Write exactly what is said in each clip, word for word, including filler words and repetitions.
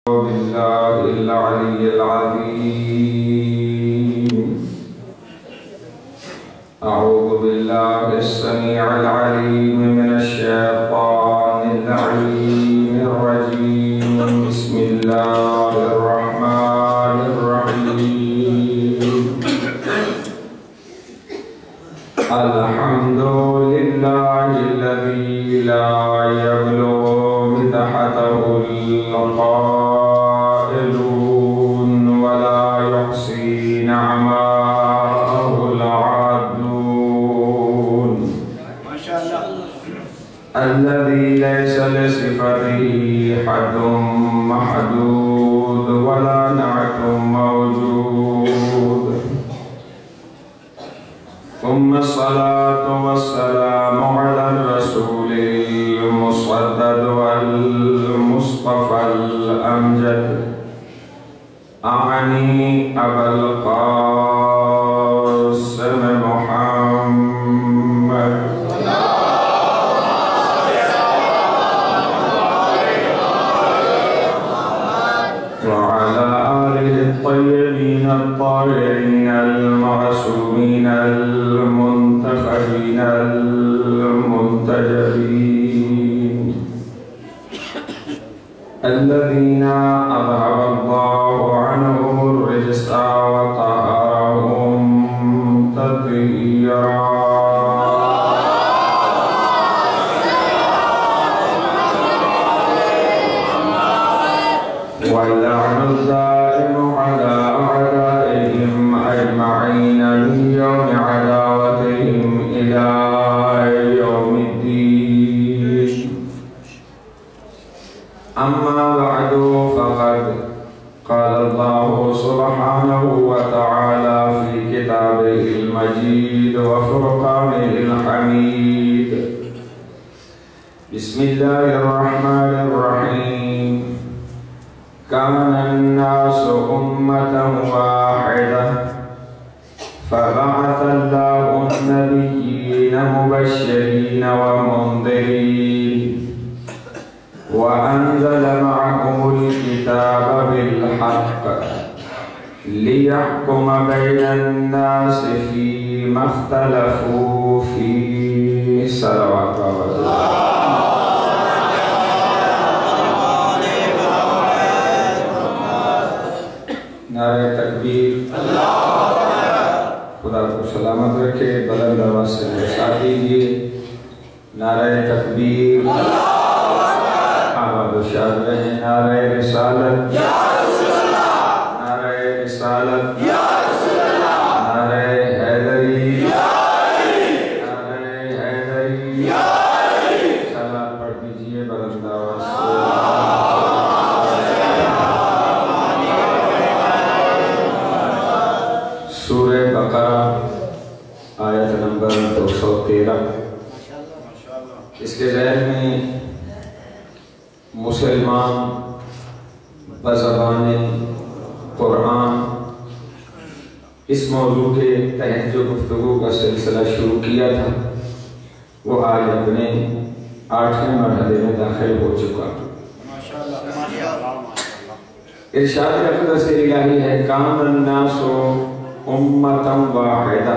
بالله العلي العظيم. أعوذ بالله السميع العليم من الشيطان اللعين الرجيم. بسم الله الرحمن الرحيم. الحمد لله الذي لا يبلغ مدحته القائلون ولا يحصي نعماءه العادون. الذي ليس لصفته حد محدود ولا نعت موجود. ثم الصلاة والسلام على الرسول المصدد والمصطفى الأمجد، أعني أبا القاسم محمد وعلى آله الطيبين الطاهرين المعصومين المنتخبين المنتجبين، الذين أذهب الله عنهم الرجس وطهرهم تطهيرا. واللعن الدائم على أعدائهم أجمعين من يوم عداوتهم إلى يوم الدين. أما بعد، فقد قال الله سبحانه وتعالى في كتابه المجيد وفرقانه الحميد. بسم الله الرحمن الرحيم. كان الناس أمة واحدة فبعث الله النبيين مبشرين ومنذرين وأنزل معهم الكتاب بالحق ليحكم بين الناس فيما اختلفوا فيه. صلوات الله. نعرہ تکبیر. خدا کو سلامت رکھے. بلند آواز سے ساتھ دیجیے. نعرہ تکبیر. آباد و شاد رہیں. نعرہ رسالت. نعرہ رسالت. نعرہ حیدری. نعرہ حیدری. سلام پڑھ دیجیے بلند آواز سے. سورہ بقرہ آیت نمبر دو سو تیرہ. اس کے ذیل میں مسلمان بزبان قرآن اس موضوع کے تحت جو گفتگو کا سلسلہ شروع کیا تھا وہ آج اپنے آٹھویں مرحلے میں داخل ہو چکا. ارشاد اقدس الہی ہے: کان الناس امتاً واحدہ.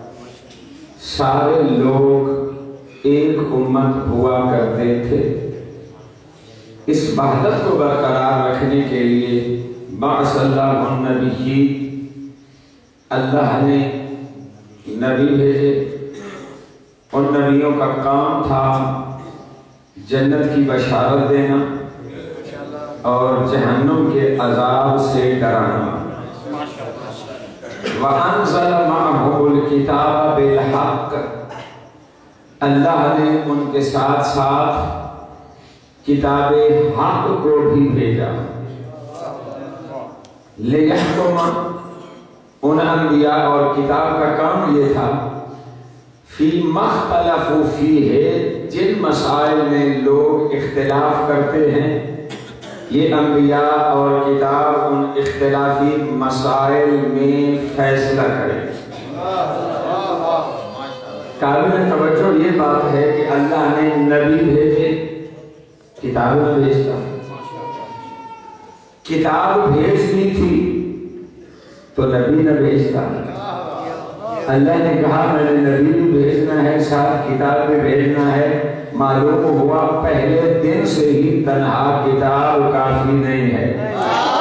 سارے لوگ ایک امت ہوا کرتے تھے. اس وحدت کو برقرار رکھنے کے لیے بعث اللہ النبی، اللہ نے نبی بھیجے. ان نبیوں کا کام تھا جنت کی بشارت دینا اور جہنم کے عذاب سے ڈرانا. وَأَنزَلَ مَعَهُ الْكِتَابَ بِالْحَقِّ. اللہ نے ان کے ساتھ ساتھ کتاب حق کو بھی بھیجا. لِيَحْكُمَ. ان انبیاء اور کتاب کا کام یہ تھا فِي مَا اخْتَلَفُوا فِيهِ. جن مسائل میں لوگ اختلاف کرتے ہیں یہ انبیاء اور کتاب ان اختلافی مسائل میں فیصلہ کرے. قابل توجہ یہ بات ہے کہ اللہ نے نبی بھیجے، کتاب میں بھیجتا. کتاب بھیج دی تھی تو نبی نہ بھیجتا. اللہ نے کہا میں نے نبی بھی بھیجنا ہے ساتھ کتاب بھی بھیجنا ہے. معلوم ہوا پہلے دن سے ہی تنہا کتاب کافی نہیں ہے.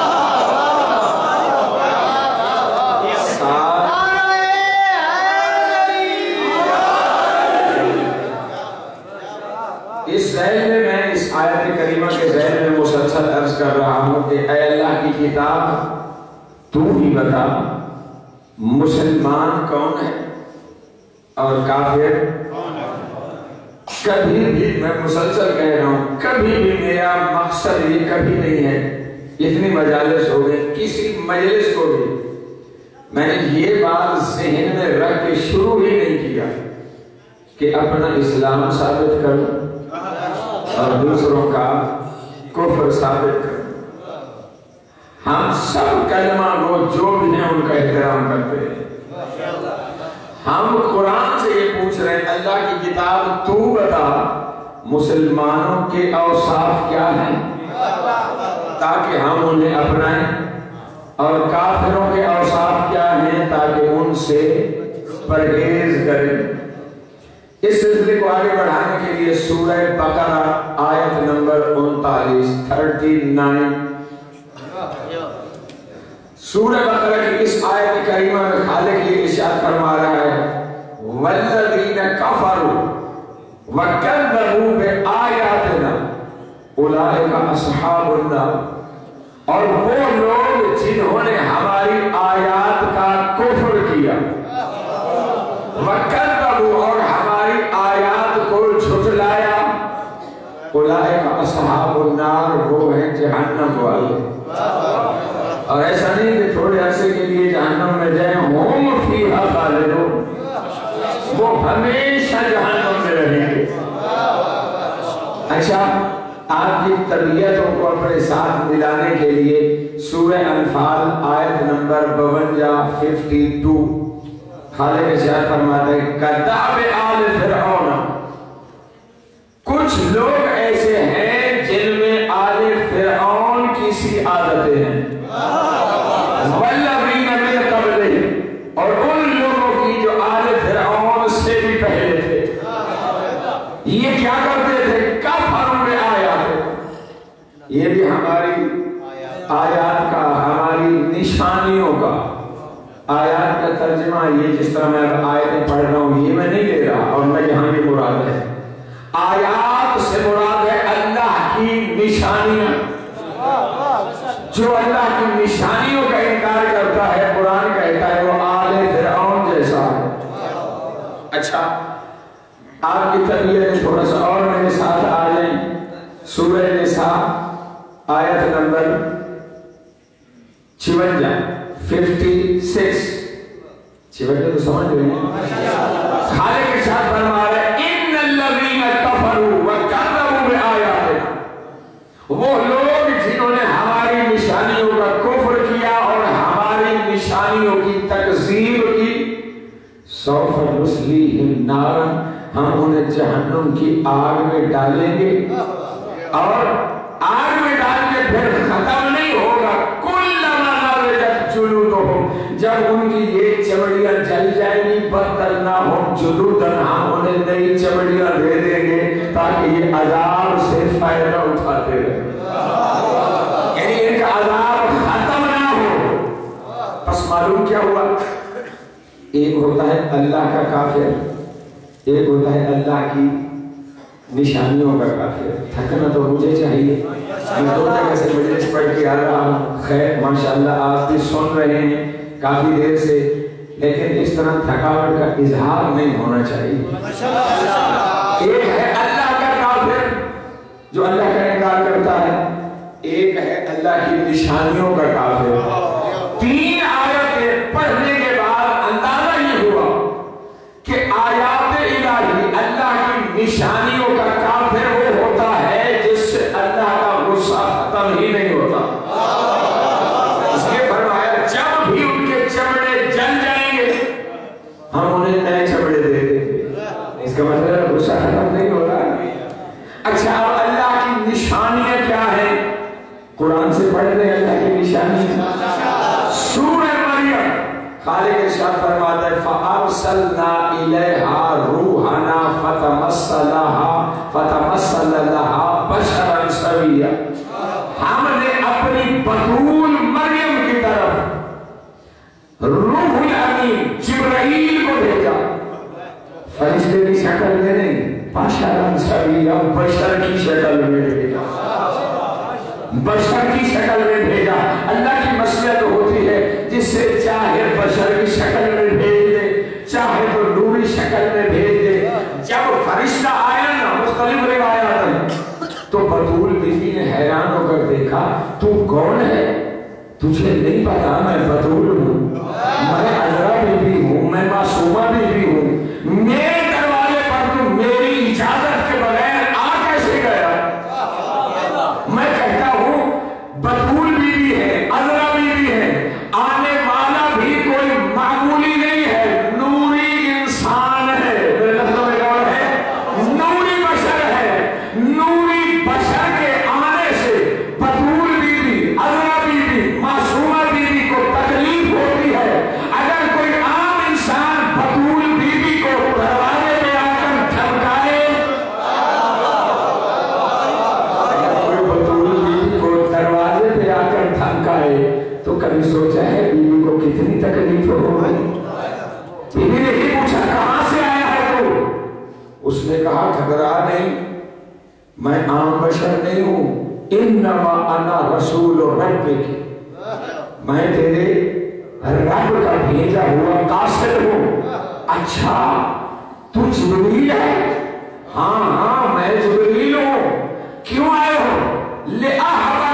اس ذیل میں میں اس آیت کریمہ کے ذیل میں مسلسل عرض کر رہا ہوں کہ اے اللہ کی کتاب تو ہی بتا مسلمان کون ہے اور کافر کون ہے. کبھی بھی میں مسلسل کہہ رہا ہوں کبھی بھی میرا مقصد یہ کبھی نہیں ہے. اتنی مجالس ہو گئے کسی مجلس کو بھی میں نے یہ بات ذہن میں رکھ کے شروع ہی نہیں کیا کہ اپنا اسلام ثابت کروں اور دوسروں کا کفر ثابت کروں. ہم سب کلمہ گو جو بھی ہیں ان کا احترام کرتے ہیں. ہم قرآن سے یہ پوچھ رہے ہیں اللہ کی کتاب تو بتا مسلمانوں کے اوصاف کیا ہیں تاکہ ہم انہیں اپنائیں اور کافروں کے اوصاف کیا ہیں تاکہ ان سے پرہیز کریں. اس سلسلے کو آگے بڑھانے کے لیے سورہ بقرہ آیت نمبر انتالیس تھرٹی نائن سورہ بقرہ کی اس آیت کریمہ میں خالق یہ ارشاد فرما رہا ہے والذین کفروا وکذبوا بآیاتنا اولئک اصحاب النار. اور وہ لوگ جنہوں نے ہماری آیات کا کفر کیا وکذبوا اور ہماری آیات کو جھٹلایا اولئک اصحاب النار وہ ہیں جہنم والے. اور ایسا نہیں کہ تھوڑے عرصے کے لیے جہنم میں جائیں ہم فیہا خالدون وہ ہمیشہ جہنم میں رہیں گے. اچھا آپ کی طبیعتوں کو اپنے ساتھ ملانے کے لیے سورہ انفال آیت نمبر بونجا ففٹی ٹو خالق ارشاد فرماتے ہیں کداب آل فرعون کچھ لوگ ایسے ہیں جن میں آل فرعون کی سی عادتیں ہیں والذین من قبلہم اور ان لوگوں کی جو آل فرعون سے بھی پہلے تھے. یہ کیا کرتے تھے کفروا بآیات یہ بھی ہماری آیات کا ہماری نشانیوں کا آیات کا ترجمہ یہ جس طرح میں آیتیں پڑھ رہا ہوں یہ میں نہیں لے رہا اور میں یہاں بھی مراد ہے آیات سے مراد ہے اللہ کی نشانیاں. جو اللہ کی نشانیوں کا انکار کرتا ہے قرآن کہتا ہے وہ آل فرعون جیسا ہے. اچھا آپ کی طبیعت تھوڑا سا اور میرے ساتھ آ جائیں سورہ نساء آیت نمبر چھونجا ففٹی سکس چھونجا تو سمجھ رہے ہیں خالق ارشاد فرما رہے ہیں ان الذین کفروا وکذبوا بآیاتنا وہ لوگ جنہوں نے ہماری نشانیوں کا کفر کیا اور ہماری نشانیوں کی تکذیب کی سوف نصلیہم نارا ہم انہیں جہنم کی آگ میں ڈالیں گے اور آگ میں ڈال کے پھر ختم نہیں ہوگا کلما نضجت جلودہم جب ان کی یہ چمڑیاں جل جائیں گی بدلناہم جلودا ہم انہیں نئی چمڑیاں دے دیں گے تاکہ یہ عذاب سے فائدہ اٹھاتے رہیں یعنی ان کا عذاب ختم نہ ہو. پس معلوم کیا ہوا ایک ہوتا ہے اللہ کا کافر ایک ہوتا ہے اللہ کی نشانیوں کا کافر. تھکنا تو مجھے چاہیے میں دو جگہ سے مجلس پڑھ کے آ رہا ہوں خیر ماشاءاللہ آپ بھی سن رہے ہیں کافی دیر سے لیکن اس طرح تھکاوٹ کا اظہار نہیں ہونا چاہیے. ایک ہے اللہ کا کافر جو اللہ کا انکار کرتا ہے ایک ہے اللہ کی نشانیوں کا کافر. تین آیتیں پڑھنے کے بعد اندازہ یہ ہوا کہ آیات الہی اللہ کی نشانیوں کا کافر وہ ہوتا ہے جس سے اللہ کا غصہ ختم ہی نہیں ہوتا. اس کے فرمایا جب بھی ان کے چمڑے جل جائیں گے ہم انہیں نئے چمڑے دے دیں گے. اس کا مطلب غصہ ختم نہیں ہو رہا. اچھا اب اللہ کی نشانیاں کیا ہیں قرآن سے پڑھ رہے ہیں اللہ شانی سورہ مریم خالق ارشاد فرماتا ہے فَأَرْسَلْنَا إِلَيْهَا رُوحَنَا فَتَمَثَّلَ فَتَمَثَّلَ لَهَا بَشَرًا سَوِيًّا ہم نے اپنی بطول مریم کی طرف روح الامین جبرائیل کو بھیجا، فرشتے کی شکل میں نہیں، بشرًا سویّا بشر کی شکل میں بھیجا، بشر کی شکل میں بھیجا۔ اللہ کی مشیت ہوتی ہے جس سے چاہے بشر کی شکل میں بھیج دے، چاہے تو نوری شکل میں بھیج دے۔ جب فرشتہ آیا نا، مختلف روایات ہیں، تو بطول بی بی نے حیران ہو کر دیکھا تو کون ہے؟ تجھے نہیں پتا میں بطول ہوں، میں عذرا بی بی ہوں، میں معصومہ بی بی ہوں، میرے دروازے پر تو میری اجازت کے بغیر آ کیسے گیا؟ میں کہتا ہوں بطول بی بی ہے، عذرا بی بی ہے، آنے والا بھی کوئی معمولی نہیں ہے، نوری انسان ہے، میرے لفظوں میں کون ہے؟ نوری بشر ہے۔ نوری بشر کے آنے سے بطول بی بی، عذرا بی بی، معصومہ بی بی کو تکلیف ہوتی ہے۔ اگر کوئی عام انسان بطول بی بی کو دروازے پہ آ کر دھمکائے، اگر کوئی بطول بی بی کو دروازے پہ آ کر دھمکائے تو کبھی سوچا ہے بی بی کو کتنی تکلیف ہو گئی؟ بی بی نے ہی پوچھا کہاں سے آیا ہے تو؟ اس نے کہا گھبرا نہیں، میں عام بشر نہیں ہوں، انما انا رسول ربک، میں تیرے رب کا بھیجا ہوا قاصد ہوں۔ اچھا تو جبریل ہے؟ ہاں ہاں میں جبریل ہوں۔ کیوں آئے ہو؟ لِأَحْبَ